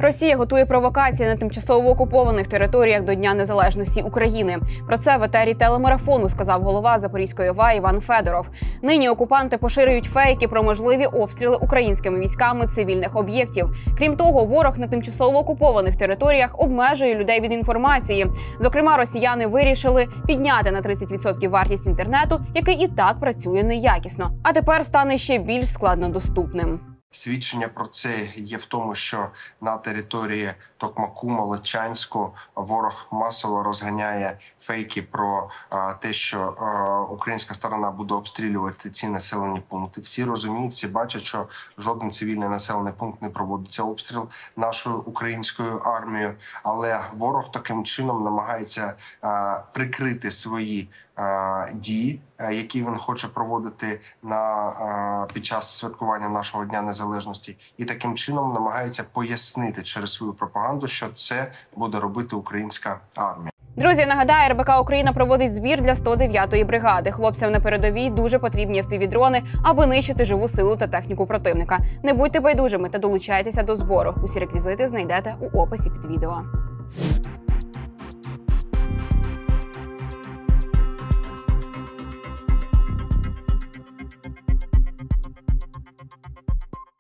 Росія готує провокації на тимчасово окупованих територіях до Дня Незалежності України. Про це в етері телемарафону сказав голова Запорізької ОВА Іван Федоров. Нині окупанти поширюють фейки про можливі обстріли українськими військами цивільних об'єктів. Крім того, ворог на тимчасово окупованих територіях обмежує людей від інформації. Зокрема, росіяни вирішили підняти на 30% вартість інтернету, який і так працює неякісно. А тепер стане ще більш складнодоступним. Свідчення про це є в тому, що на території Токмаку, Молочанську ворог масово розганяє фейки про те, що українська сторона буде обстрілювати ці населені пункти. Всі розуміють, всі бачать, що жоден цивільний населений пункт не проводиться обстріл нашою українською армією. Але ворог таким чином намагається прикрити свої дії, які він хоче проводити під час святкування нашого Дня Незалежності, і таким чином намагається пояснити через свою пропаганду, що це буде робити українська армія. Друзі, нагадаю, РБК Україна проводить збір для 109-ї бригади. Хлопцям на передовій дуже потрібні FPV-дрони, аби нищити живу силу та техніку противника. Не будьте байдужими та долучайтеся до збору. Усі реквізити знайдете у описі під відео.